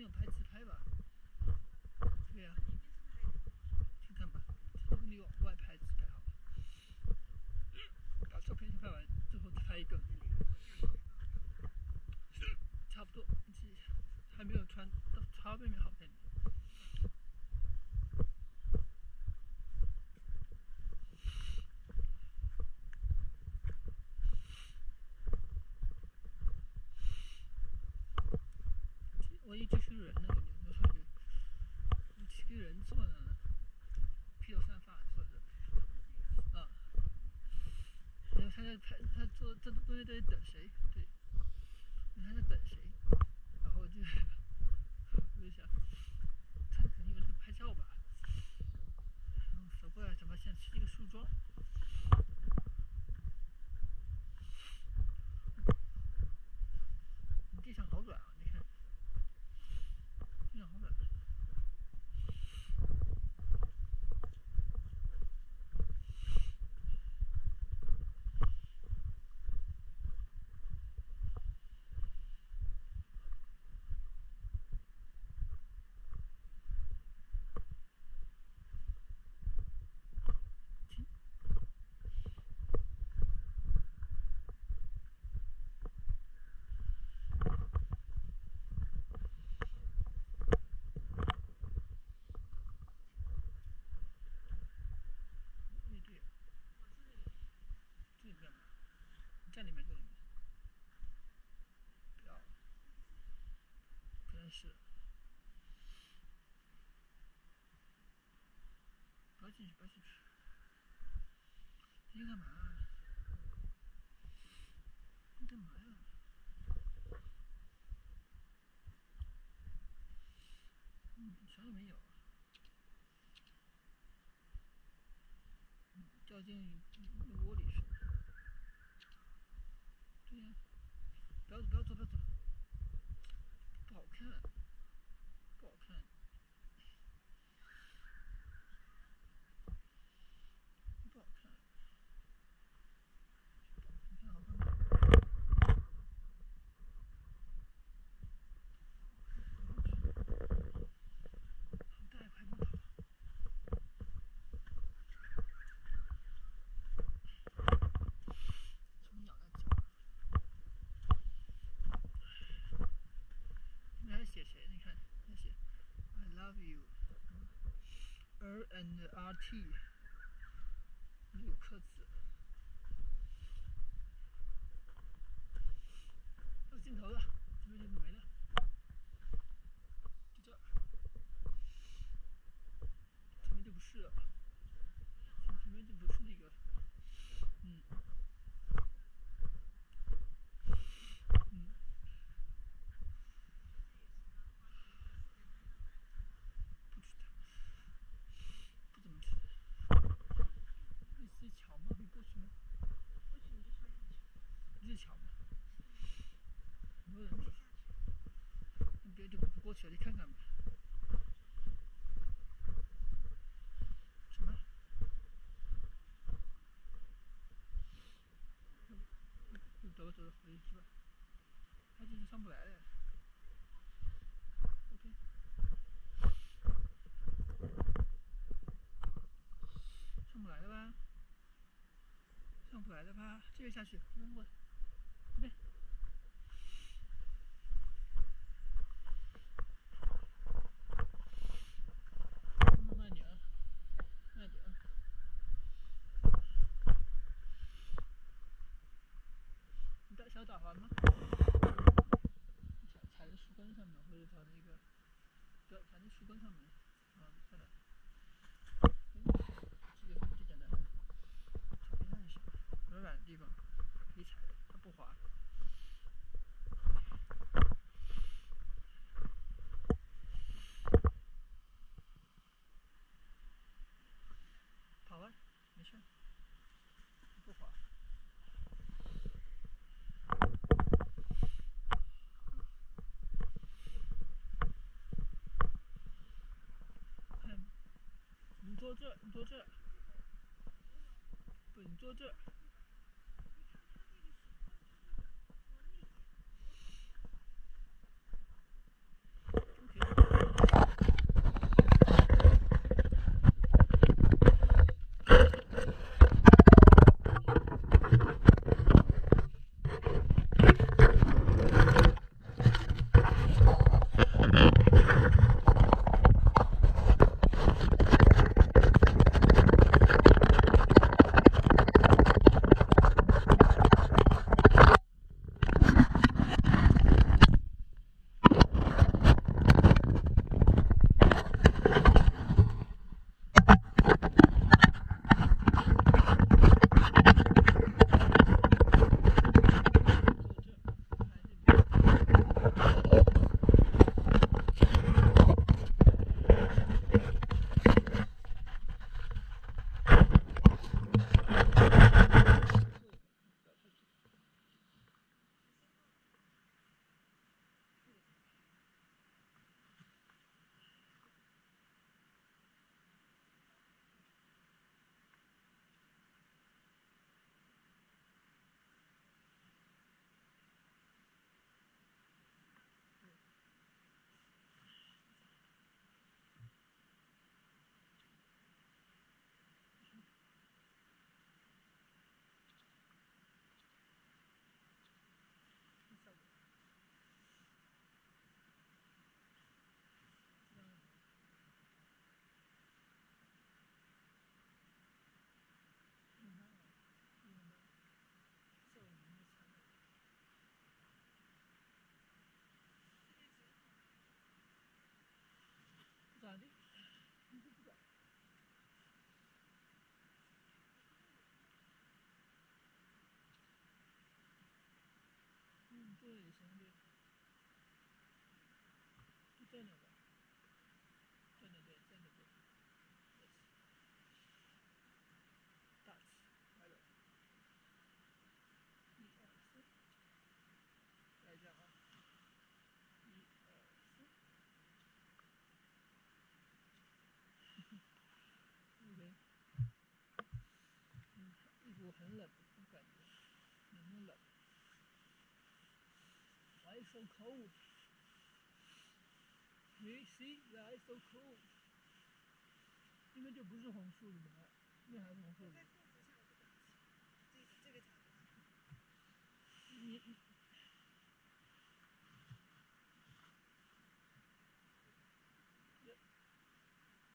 有拍自拍吧？对呀、去看吧，你往外拍自拍好了，把照片先拍完，最后再拍一个，差不多，还没有穿到插背面好看点。我一机器人那个，有时候有机器人坐呢，披头散发坐着，啊，然后他在拍，他坐这东西在等谁？对，他在等谁？然后我就想，他肯定有人在拍照吧？然后走过来才发现是一个树桩。地上好软啊！你看，地上好软。对，这里面嘛，这里面，不要，可能是，不要进去，不要进去，你干嘛？你干嘛呀？啥也没有，掉进窝里去了。对呀，不要走，不要走，不要走，不好看，不好看，不好看。你看好看吗？大也拍不好。什么鸟在叫？你还写谁？你看，还写 I love you。R&RT 6克字，到尽头了，这边就没了，就这儿，前面就不是了，前面就不是那个，不知道，不怎么吃。类似于桥吗？可以过去吗？过去你就上去。不是桥吗？很多人走，那别就不过去了，去看看吧。什么？走吧走吧，回去吧。他就是上不来了。OK。上不来了吧？上不来了吧？这个下去，这边过来，这边。慢点啊，慢点啊。你带小打环吗？踩在树根上面，或者找那个，不要踩在树根上面。快点。这个最简单的，草坪上就行，软软的地方可以踩的，它不滑。跑啊，没事，不滑。看，你坐这儿，你坐这儿，不，你坐这儿。OK。 这也行，就这两个，这两对，这两对。Yes. That's right. 1、2、4，来讲啊，1、2、4。OK。衣服很冷，我感觉，有没有冷 ？Why so cold? See, why so cold? 应该就不是红树的吧？那还是红树的。 在裤子上这个角度。你